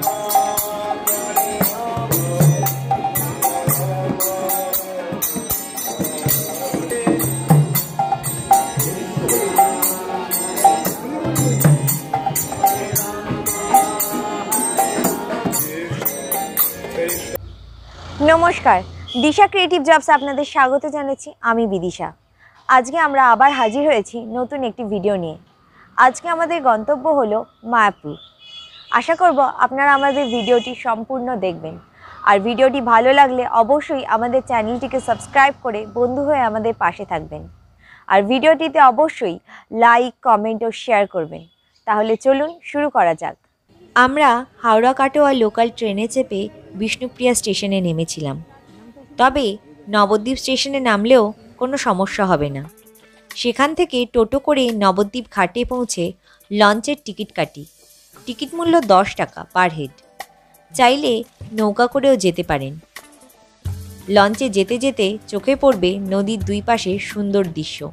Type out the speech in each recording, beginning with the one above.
नमस्कार दिशा creative jobs आपनादेर स्वागत जानाচ্ছি आमी बिदिशा। आज के आमरा आबार हाजिर हয়েছি नतून एकटी भिडियो निये। आज के आमादेर गंतव्य हलो मायापुर। आशा करब आपनारा आमादेर भिडियोटी सम्पूर्ण देखबेन और भिडियोटी भालो लागले अवश्यई आमादेर चैनलटिके सबस्क्राइब करे बंधु हये आमादेर पाशे थाकबेन और भिडियोटीते अवश्यई लाइक कमेंट और शेयर करबेन। ताहले चलुन शुरू करा जाक। आमरा हावड़ा काटोया लोकल ट्रेने चेपे विष्णुप्रिया स्टेशने नेमेछिलाम। तबे नवद्वीप स्टेशने नामलेও कोनो समस्या होबे ना। सेखान थेके टोटो करे नवद्वीप घाटे पौঁছে लंचेर टिकिट काटी। टिकिट मूल्य 10 टाका पर हेड। चाइले नौका करेও जेते पारेन। लंचे जेते जेते चोखे पड़बे नदीर दुई पाशे सुंदर दृश्य।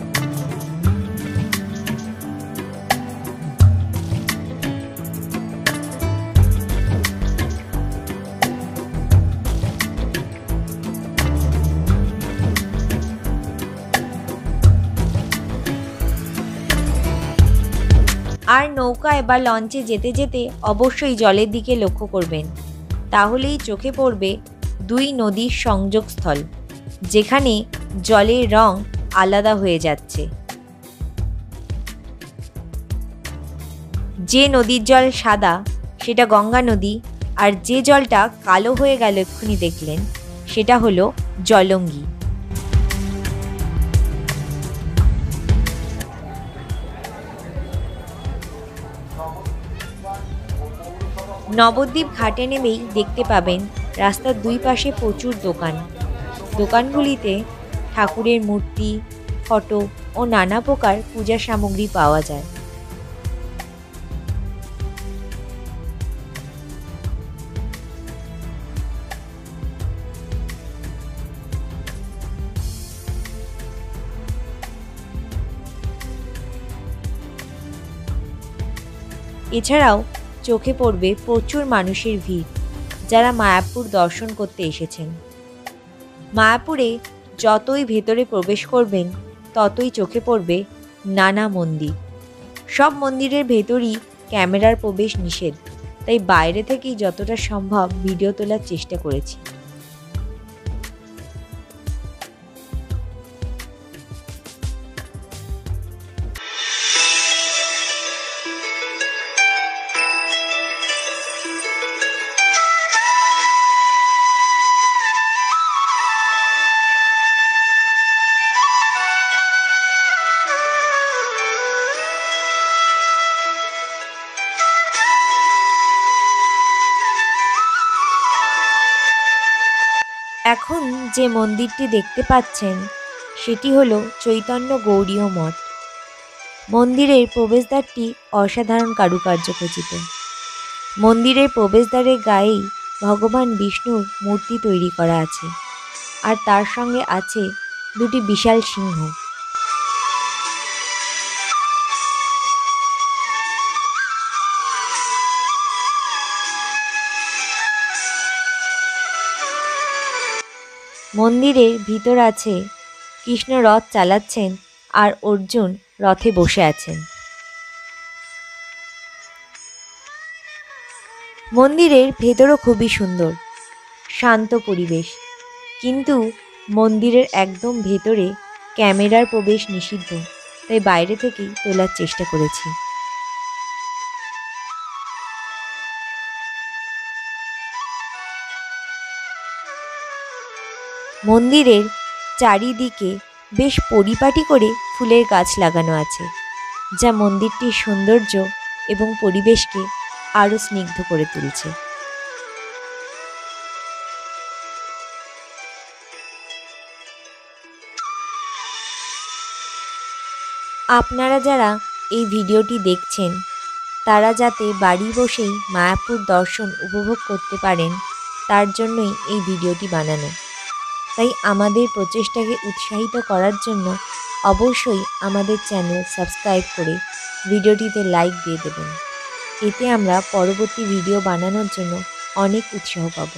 আর নৌকায় বা লঞ্চে যেতে যেতে অবশ্যই জলের দিকে লক্ষ্য করবেন, তাহলেই চোখে পড়বে দুই নদীর সংযোগস্থল, যেখানে জলের রং আলাদা হয়ে যাচ্ছে। যে নদীর জল সাদা সেটা গঙ্গা নদী, আর যে জলটা কালো হয়ে গেল এক্ষুনি দেখলেন সেটা হলো জলঙ্গি। নবদ্বীপ ঘাটে নেমেই দেখতে পাবেন রাস্তার দুই পাশে প্রচুর দোকান। দোকানগুলিতে ঠাকুরের মূর্তি, ফটো ও নানা প্রকার পূজার সামগ্রী পাওয়া যায়। এছাড়াও চোখে পড়বে প্রচুর মানুষের ভিড়, যারা মায়াপুর দর্শন করতে এসেছেন। মায়াপুরে যতই ভেতরে প্রবেশ করবেন ততই চোখে পড়বে নানা মন্দির। সব মন্দিরের ভেতরই ক্যামেরার প্রবেশ নিষেধ, তাই বাইরে থেকেই যতটা সম্ভব ভিডিও তোলার চেষ্টা করেছি। এখন যে মন্দিরটি দেখতে পাচ্ছেন সেটি হলো চৈতন্য গৌড়ীয় মঠ। মন্দিরের প্রবেশদ্বারটি অসাধারণ কারুকার্য খচিত। মন্দিরের প্রবেশদ্বারের গায়েই ভগবান বিষ্ণুর মূর্তি তৈরি করা আছে, আর তার সঙ্গে আছে দুটি বিশাল সিংহ। মন্দিরের ভিতর আছে কৃষ্ণ রথ চালাচ্ছেন আর অর্জুন রথে বসে আছেন। মন্দিরের ভেতরও খুবই সুন্দর, শান্ত পরিবেশ, কিন্তু মন্দিরের একদম ভেতরে ক্যামেরার প্রবেশ নিষিদ্ধ, তাই বাইরে থেকেই তোলার চেষ্টা করেছি। মন্দিরের চারিদিকে বেশ পরিপাটি করে ফুলের গাছ লাগানো আছে, যা মন্দিরটির সৌন্দর্য এবং পরিবেশকে আরও স্নিগ্ধ করে তুলছে। আপনারা যারা এই ভিডিওটি দেখছেন তারা যাতে বাড়ি বসেই মায়াপুর দর্শন উপভোগ করতে পারেন তার জন্যই এই ভিডিওটি বানানো। তাই আমাদের প্রচেষ্টাকে উৎসাহিত করার জন্য অবশ্যই আমাদের চ্যানেল সাবস্ক্রাইব করে ভিডিওটিতে লাইক দিয়ে দেবেন। এতে আমরা পরবর্তী ভিডিও বানানোর জন্য অনেক উৎসাহ পাবো।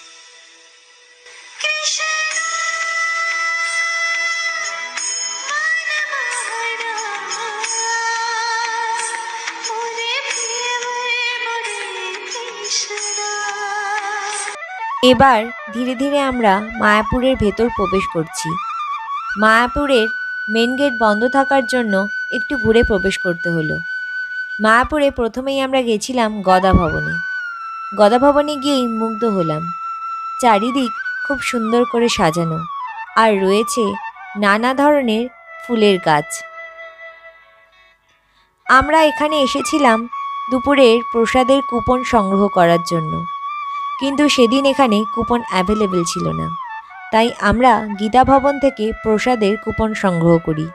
এবার ধীরে ধীরে আমরা মায়াপুরের ভেতর প্রবেশ করছি। মায়াপুরের মেন গেট বন্ধ থাকার জন্য একটু ঘুরে প্রবেশ করতে হলো। মায়াপুরে প্রথমেই আমরা গেছিলাম গদা ভবনে। গদা ভবনে গিয়েই মুগ্ধ হলাম। চারিদিক খুব সুন্দর করে সাজানো, আর রয়েছে নানা ধরনের ফুলের গাছ। আমরা এখানে এসেছিলাম দুপুরের প্রসাদের কুপন সংগ্রহ করার জন্য, কিন্তু সেদিন এখানে কুপন অ্যাভেলেবেল ছিল না, তাই আমরা গীতা ভবন থেকে প্রসাদের কুপন সংগ্রহ করি।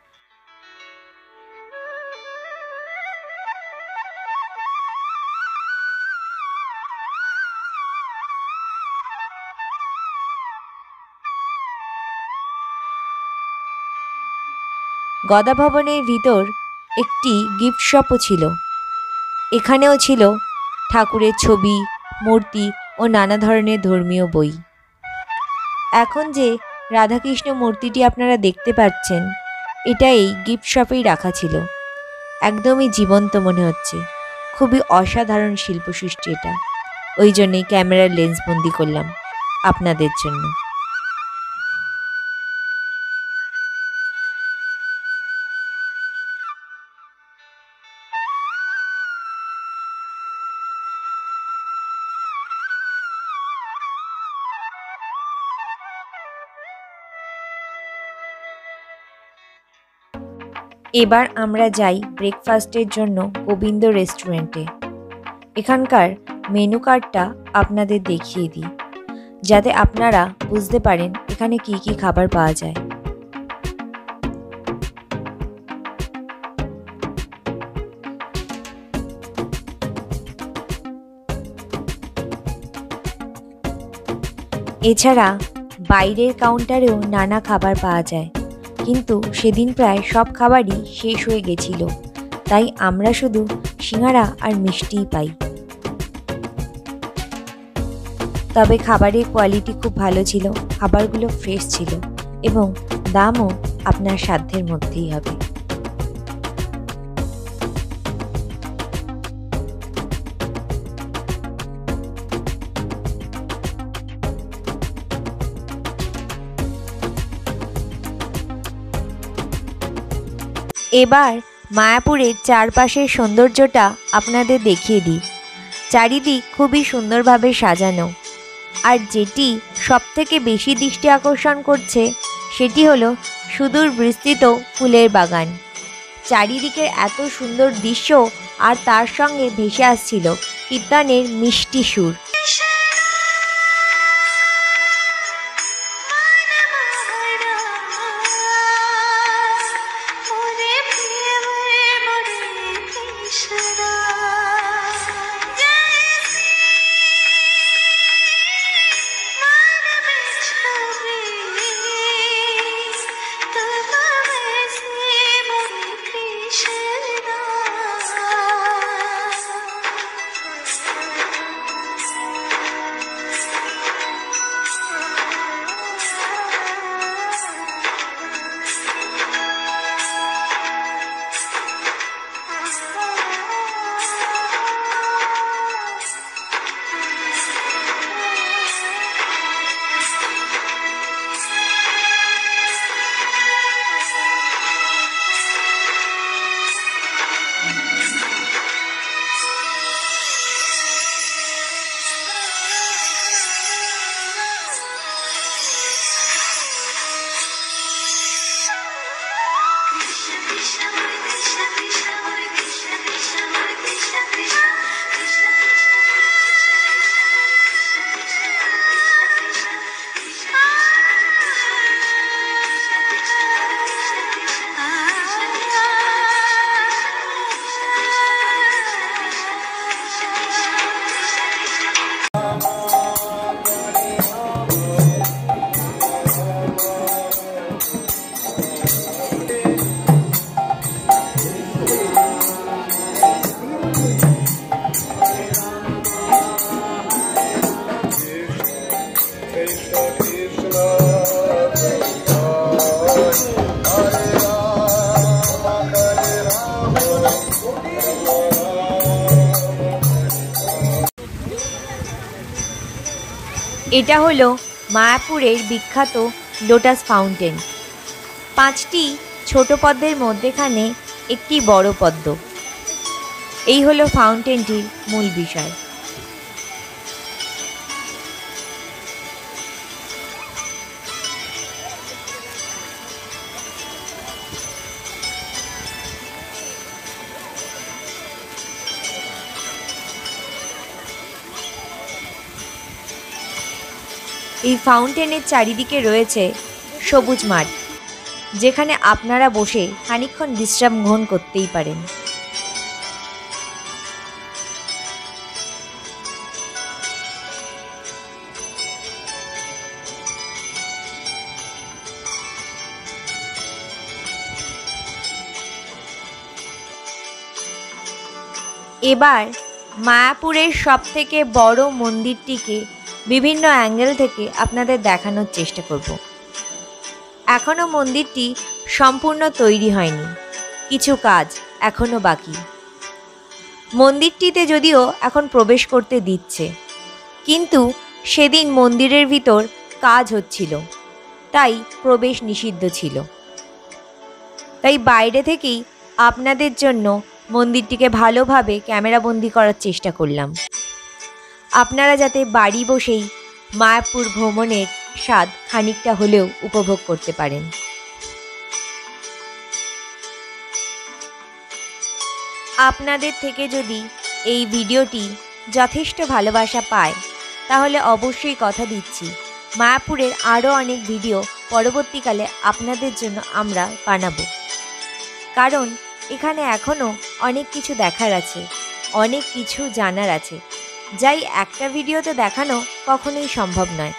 গদা ভবনের ভিতর একটি গিফট শপও ছিল। এখানেও ছিল ঠাকুরের ছবি, মূর্তি ও নানা ধরনের ধর্মীয় বই। এখন যে রাধাকৃষ্ণ মূর্তিটি আপনারা দেখতে পাচ্ছেন, এটা এই গিফট শপেই রাখা ছিল। একদমই জীবন্ত মনে হচ্ছে। খুবই অসাধারণ শিল্পসৃষ্টি এটা। ওই জন্যই ক্যামেরার লেন্স বন্দি করলাম আপনাদের জন্য। এবার আমরা যাই ব্রেকফাস্টের জন্য গোবিন্দ রেস্টুরেন্টে। এখানকার মেনু কার্ডটা আপনাদের দেখিয়ে দিই, যাতে আপনারা বুঝতে পারেন এখানে কি কি খাবার পাওয়া যায়। এছাড়া বাইরের কাউন্টারেও নানা খাবার পাওয়া যায়, কিন্তু সেদিন প্রায় সব খাবারই শেষ হয়ে গেছিল, তাই আমরা শুধু সিঙ্গারা আর মিষ্টিই পাই। তবে খাবারের কোয়ালিটি খুব ভালো ছিল, খাবারগুলো ফ্রেশ ছিল এবং দামও আপনার সাধ্যের মধ্যেই হবে। এবার মায়াপুরের চারপাশের সৌন্দর্যটা আপনাদের দেখিয়ে দিই। চারিদিক খুবই সুন্দরভাবে সাজানো, আর যেটি সবথেকে বেশি দৃষ্টি আকর্ষণ করছে সেটি হলো সুদূর বিস্তৃত ফুলের বাগান। চারিদিকের এত সুন্দর দৃশ্য, আর তার সঙ্গে ভেসে আসছিল কীর্তনের মিষ্টি সুর। এটা হলো মায়াপুরের বিখ্যাত লোটাস ফাউন্টেন। 5টি ছোট পদ্মের মধ্যেখানে একটি বড় পদ্ম। এই হলো ফাউন্টেনটির মূল বিষয়। এই ফাউন্টেনের চারিদিকে রয়েছে সবুজ মাঠ, যেখানে আপনারা বসে খানিকক্ষণ বিশ্রাম গ্রহণ করতেই পারেন। এবার মায়াপুরের সবথেকে বড় মন্দিরটিকে বিভিন্ন অ্যাঙ্গেল থেকে আপনাদের দেখানোর চেষ্টা করব। এখনও মন্দিরটি সম্পূর্ণ তৈরি হয়নি, কিছু কাজ এখনও বাকি। মন্দিরটিতে যদিও এখন প্রবেশ করতে দিচ্ছে, কিন্তু সেদিন মন্দিরের ভিতর কাজ হচ্ছিল, তাই প্রবেশ নিষিদ্ধ ছিল। তাই বাইরে থেকেই আপনাদের জন্য মন্দিরটিকে ভালোভাবে ক্যামেরাবন্দি করার চেষ্টা করলাম, আপনারা যাতে বাড়ি বসেই মায়াপুর ভ্রমণের স্বাদ খানিকটা হলেও উপভোগ করতে পারেন। আপনাদের থেকে যদি এই ভিডিওটি যথেষ্ট ভালোবাসা পায়, তাহলে অবশ্যই কথা দিচ্ছি মায়াপুরের আরও অনেক ভিডিও পরবর্তীকালে আপনাদের জন্য আমরা বানাবো। কারণ এখানে এখনও অনেক কিছু দেখার আছে, অনেক কিছু জানার আছে, যাই একটা ভিডিওতে দেখানো কখনোই সম্ভব নয়।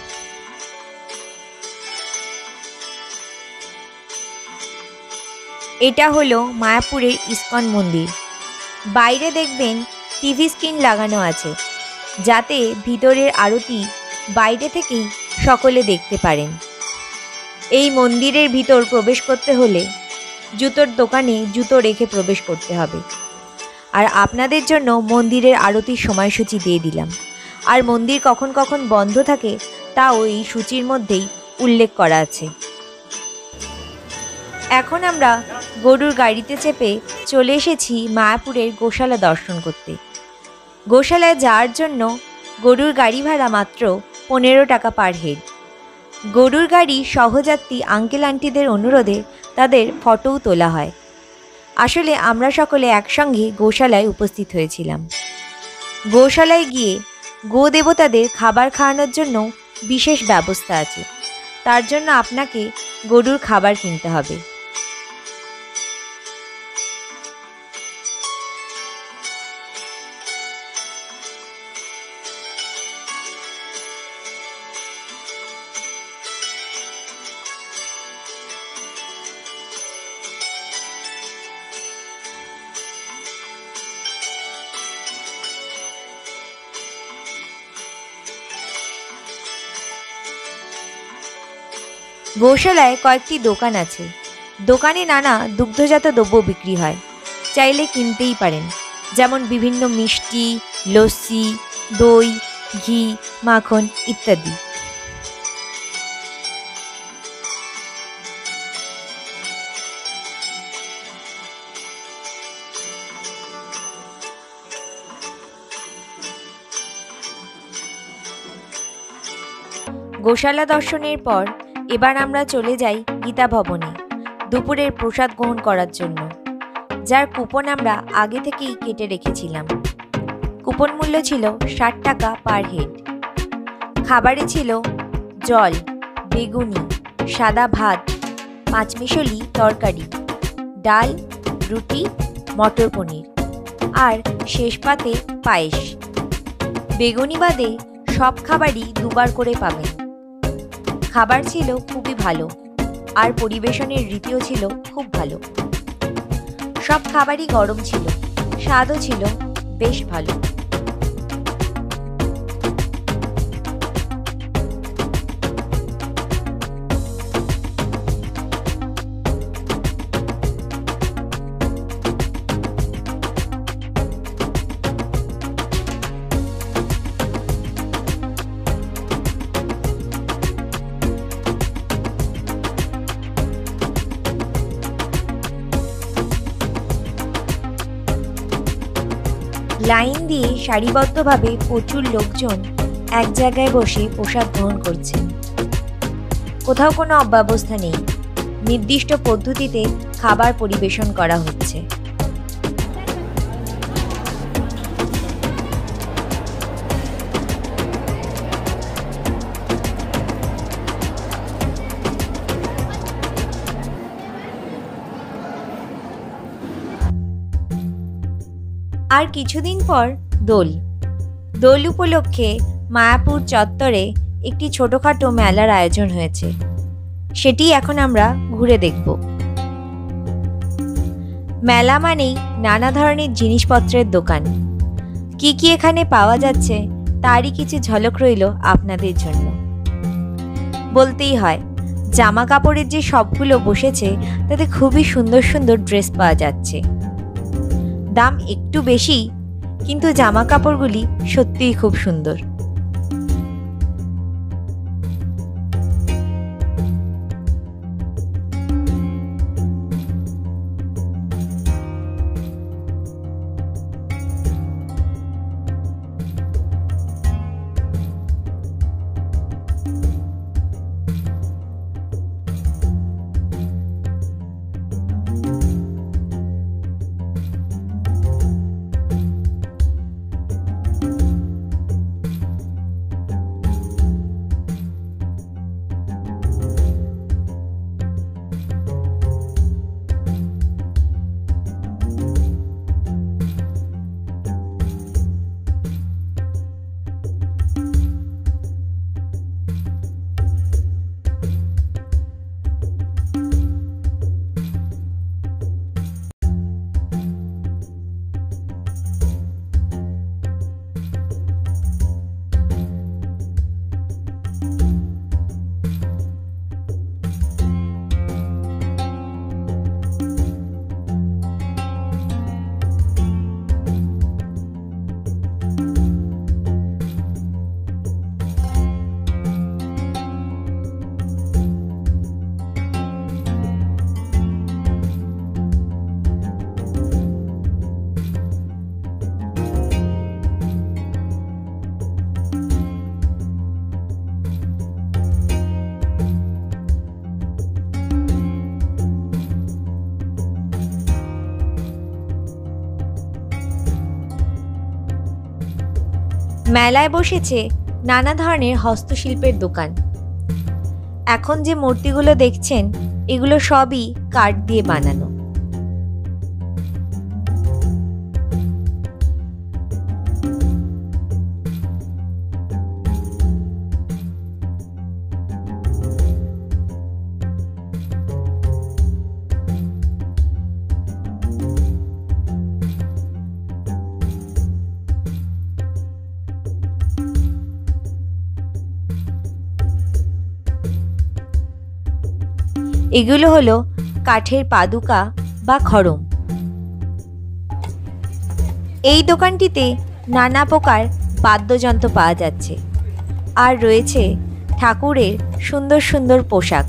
এটা হলো মায়াপুরের ইস্কন মন্দির। বাইরে দেখবেন টিভি স্ক্রিন লাগানো আছে, যাতে ভিতরের আরতি বাইরে থেকেই সকলে দেখতে পারেন। এই মন্দিরের ভিতর প্রবেশ করতে হলে জুতোর দোকানে জুতো রেখে প্রবেশ করতে হবে। আর আপনাদের জন্য মন্দিরের আরতির সময়সূচি দিয়ে দিলাম। আর মন্দির কখন কখন বন্ধ থাকে তাও এই সূচির মধ্যেই উল্লেখ করা আছে। এখন আমরা গরুর গাড়িতে চেপে চলে এসেছি মায়াপুরের গোশালা দর্শন করতে। গোশালায় যাওয়ার জন্য গরুর গাড়ি ভাড়া মাত্র 15 টাকা পার হেড। গরুর গাড়ি সহযাত্রী আঙ্কেল আন্টিদের অনুরোধে তাদের ফটোও তোলা হয়। আসলে আমরা সকলে একসঙ্গে গোশালায় উপস্থিত হয়েছিলাম। গোশালায় গিয়ে গো দেবতাদের খাবার খাওয়ানোর জন্য বিশেষ ব্যবস্থা আছে, তার জন্য আপনাকে গরুর খাবার কিনতে হবে। গোশালায় কয়েকটি দোকান আছে। দোকানে নানা দুগ্ধজাত দ্রব্য বিক্রি হয়, চাইলে কিনতেই পারেন, যেমন বিভিন্ন মিষ্টি, লস্যি, দই, ঘি, মাখন ইত্যাদি। গোশালা দর্শনের পর এবার আমরা চলে যাই গীতা ভবনে দুপুরের প্রসাদ গ্রহণ করার জন্য, যার কুপন আমরা আগে থেকেই কেটে রেখেছিলাম। কুপন মূল্য ছিল 60 টাকা পার হেড। খাবারে ছিল জল, বেগুনি, সাদা ভাত, পাঁচমিশালি তরকারি, ডাল, রুটি, মটর পনির আর শেষ পাতে পায়েস। বেগুনি বাদে সব খাবারই দুবার করে পাবেন। খাবার ছিল খুবই ভালো আর পরিবেশনের রীতিও ছিল খুব ভালো। সব খাবারই গরম ছিল, স্বাদও ছিল বেশ ভালো। লাইন দিয়ে সারিবদ্ধভাবে প্রচুর লোকজন এক জায়গায় বসে প্রসাদ গ্রহণ করছেন। কোথাও কোনো অব্যবস্থা নেই, নির্দিষ্ট পদ্ধতিতে খাবার পরিবেশন করা হচ্ছে। আর কিছুদিন পর দোল উপলক্ষে মায়াপুর চত্বরে একটি ছোটোখাটো মেলার আয়োজন হয়েছে, সেটি এখন আমরা ঘুরে দেখব। মেলা মানেই নানা ধরনের জিনিসপত্রের দোকান। কি কি এখানে পাওয়া যাচ্ছে তারই কিছু ঝলক রইল আপনাদের জন্য। বলতেই হয়, জামা কাপড়ের যে সবগুলো বসেছে তাতে খুবই সুন্দর সুন্দর ড্রেস পাওয়া যাচ্ছে। দাম একটু বেশি, কিন্তু জামা কাপড়গুলি সত্যিই খুব সুন্দর। মেলায় বসেছে নানা ধরনের হস্তশিল্পের দোকান। এখন যে মূর্তিগুলো দেখছেন এগুলো সবই কাঠ দিয়ে বানানো। এগুলো হলো কাঠের পাদুকা বা খড়ম। এই দোকানটিতে নানা প্রকার বাদ্যযন্ত্র পাওয়া যাচ্ছে, আর রয়েছে ঠাকুরের সুন্দর সুন্দর পোশাক।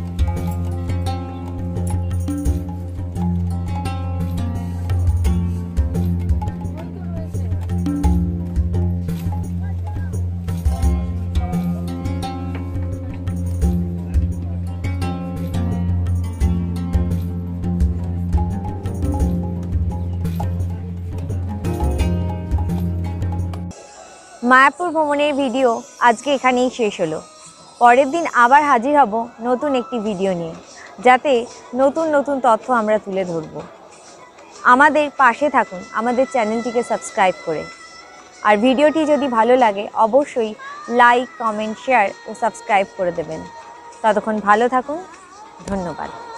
মায়াপুর ভ্রমণের ভিডিও আজকে এখানেই শেষ হলো। পরের দিন আবার হাজির হব নতুন একটি ভিডিও নিয়ে, যাতে নতুন নতুন তথ্য আমরা তুলে ধরব। আমাদের পাশে থাকুন আমাদের চ্যানেলটিকে সাবস্ক্রাইব করে। আর ভিডিওটি যদি ভালো লাগে অবশ্যই লাইক, কমেন্ট, শেয়ার ও সাবস্ক্রাইব করে দেবেন। ততক্ষণ ভালো থাকুন। ধন্যবাদ।